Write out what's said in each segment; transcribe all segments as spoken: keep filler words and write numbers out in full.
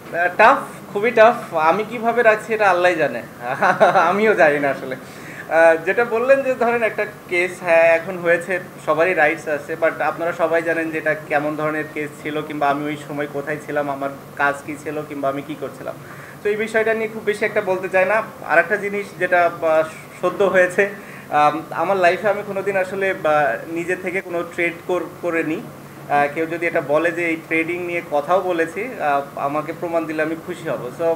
Tough, খুবই tough. আমি কিভাবে রাখছি এটা আল্লাহই জানে। আমিও জানি না আসলে। আহ, যেটা বললেন যে ধরেন একটা কেস, হ্যাঁ এখন হয়েছে, সবারই রাইটস আছে, বাট আপনারা সবাই জানেন যে এটা কেমন ধরনের কেস ছিল, কিংবা আমি ওই সময় কোথায় ছিলাম, আমার কাজ কী ছিল, কিংবা আমি কী করছিলাম। তো এই বিষয়টা নিয়ে খুব বেশি একটা বলতে চাই না। আর একটা জিনিস যেটা বা, সদ্য হয়েছে, আম, আমার লাইফে আমি কোনোদিন আসলে বা, নিজে থেকে কোনো ট্রেড করে নিই। আহ, কেউ যদি এটা বলে যে এই ট্রেডিং নিয়ে কথাও বলেছি, আহ, আমাকে প্রমাণ দিলে আমি খুশি হব। সো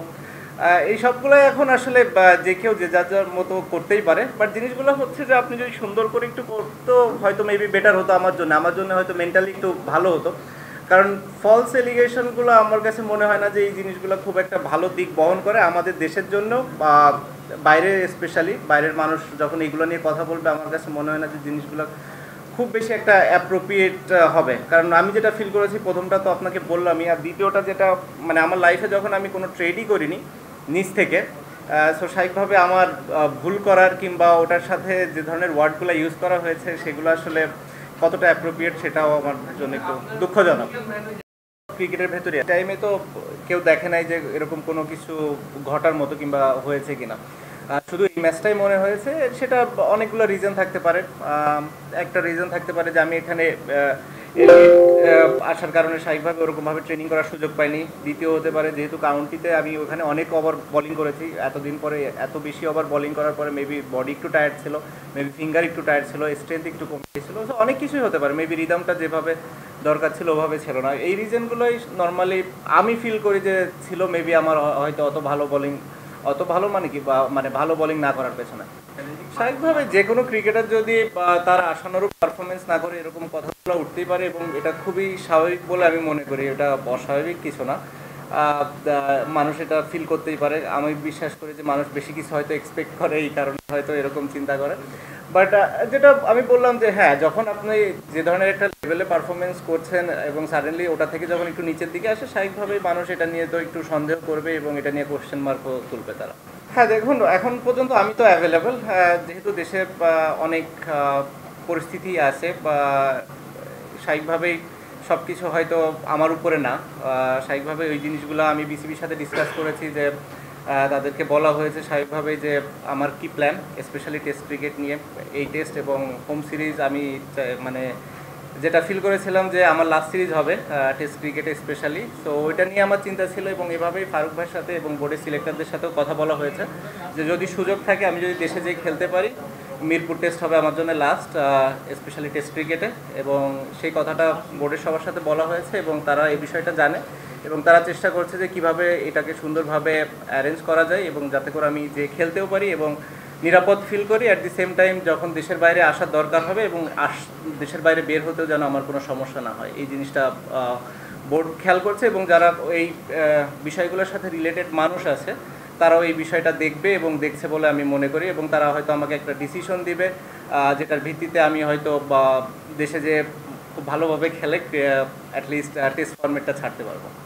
এই সবগুলো এখন আসলে বা, যে কেউ যে যার যার মতো করতেই পারে, বাট জিনিসগুলো হচ্ছে যে আপনি যদি সুন্দর করে একটু করতো হয়তো মেবি বেটার হতো আমার জন্য আমার জন্য হয়তো মেন্টালি একটু ভালো হতো। কারণ ফলস এলিগেশনগুলো আমার কাছে মনে হয় না যে এই জিনিসগুলো খুব একটা ভালো দিক বহন করে আমাদের দেশের জন্য, বা বাইরে স্পেশালি বাইরের মানুষ যখন এগুলো নিয়ে কথা বলবে, আমার কাছে মনে হয় না যে জিনিসগুলো খুব বেশি একটা অ্যাপ্রোপ্রিয়েট হবে। কারণ আমি যেটা ফিল করেছি, প্রথমটা তো আপনাকে বললামই, আর দ্বিতীয়টা যেটা মানে আমার লাইফে যখন আমি কোনো ট্রেডই করিনি নিজ থেকে, সো স্বাভাবিকভাবে আমার আহ, ভুল করার কিংবা ওটার সাথে যে ধরনের ওয়ার্ডগুলো ইউজ করা হয়েছে সেগুলো আসলে কতটা অ্যাপ্রোপ্রিয়েট সেটাও আমার জন্য একটু দুঃখজনক। ক্রিকেটের ভেতরে টাইমে তো কেউ দেখে নাই যে এরকম কোনো কিছু ঘটার মতো কিংবা হয়েছে কিনা। আহ, শুধু এই ম্যাচটাই মনে হয়েছে, সেটা অনেকগুলো রিজন থাকতে পারে। আম, একটা রিজন থাকতে পারে যে আমি এখানে আহ, elite, আহ, আসার কারণে স্বাভাবিকভাবে ওরকমভাবে ট্রেনিং করার সুযোগ পাইনি। দ্বিতীয় হতে পারে যেহেতু কাউন্টিতে আমি ওখানে অনেক ওভার বোলিং করেছি, এতদিন পরে এত বেশি ওভার বোলিং করার পরে মেবি বডি একটু টায়ার্ড ছিল, মেবি ফিঙ্গার একটু টায়ার্ড ছিল, স্ট্রেংথ একটু কমে গেছিলো। তো অনেক কিছুই হতে পারে, মেবি রিদমটা যেভাবে দরকার ছিল ওভাবে ছিল না। এই রিজনগুলোই নর্মালি আমি ফিল করি যে ছিল, মেবি আমার হয়তো অত ভালো বোলিং, অত ভালো মানে কি বা মানে ভালো বোলিং না করার পেছনে। স্বাভাবিকভাবে যে কোনো ক্রিকেটার যদি বা তার আশানুরূপ পারফরমেন্স না করে এরকম কথাগুলো উঠতেই পারে, এবং এটা খুবই স্বাভাবিক বলে আমি মনে করি, এটা অস্বাভাবিক কিছু না। আহ, দা- মানুষ এটা ফিল করতেই পারে। আমি বিশ্বাস করি যে মানুষ বেশি কিছু হয়তো এক্সপেক্ট করে, এই কারণে হয়তো এরকম চিন্তা করে। বাট যেটা আমি বললাম যে হ্যাঁ, যখন আপনি যে ধরনের একটা লেভেলে পারফরমেন্স করছেন এবং সাডেনলি ওটা থেকে যখন একটু নিচের দিকে আসে, স্বাভাবিকভাবেই মানুষ এটা নিয়ে তো একটু সন্দেহ করবে এবং এটা নিয়ে কোশ্চেন মার্কও তুলবে তারা। হ্যাঁ দেখুন, এখন পর্যন্ত আমি তো অ্যাভেলেবেল, যেহেতু দেশে আহ, অনেক আহ, পরিস্থিতি আছে, বা স্বাভাবিকভাবেই সব কিছু হয়তো আমার উপরে না। আহ, স্বাভাবিকভাবে ওই জিনিসগুলো আমি বিসিবির সাথে ডিসকাস করেছি, যে আহ, তাদেরকে বলা হয়েছে স্বাভাবিকভাবেই যে আমার কি প্ল্যান, স্পেশালি টেস্ট ক্রিকেট নিয়ে। এই টেস্ট এবং হোম সিরিজ আমি চা- মানে যেটা ফিল করেছিলাম যে আমার লাস্ট সিরিজ হবে টেস্ট ক্রিকেটে স্পেশালি, সো ওইটা নিয়ে আমার চিন্তা ছিল, এবং এভাবেই ফারুক ভাইয়ের সাথে এবং বোর্ডের সিলেক্টরদের সাথেও কথা বলা হয়েছে যে যদি সুযোগ থাকে আমি যদি দেশে যেয়ে খেলতে পারি, মিরপুর টেস্ট হবে আমার জন্য লাস্ট, স্পেশালি টেস্ট ক্রিকেটে। এবং সেই কথাটা বোর্ডের সবার সাথে বলা হয়েছে, এবং তারা এই বিষয়টা জানে, এবং তারা চেষ্টা করছে যে কিভাবে এটাকে সুন্দরভাবে অ্যারেঞ্জ করা যায়, এবং যাতে করে আমি যে খেলতেও পারি এবং নিরাপদ ফিল করি, অ্যাট দি সেম টাইম যখন দেশের বাইরে আসার দরকার হবে এবং আস দেশের বাইরে বের হতেও যেন আমার কোনো সমস্যা না হয়, এই জিনিসটা বোর্ড খেয়াল করছে। এবং যারা এই আহ, বিষয়গুলোর সাথে রিলেটেড মানুষ আছে, তারাও এই বিষয়টা দেখবে এবং দেখছে বলে আমি মনে করি, এবং তারা হয়তো আমাকে একটা ডিসিশন দিবে, আহ, যেটার ভিত্তিতে আমি হয়তো বা দেশে যে খুব ভালোভাবে খেলে অ্যাটলিস্ট টেস্ট ফর্মেটটা ছাড়তে পারবো।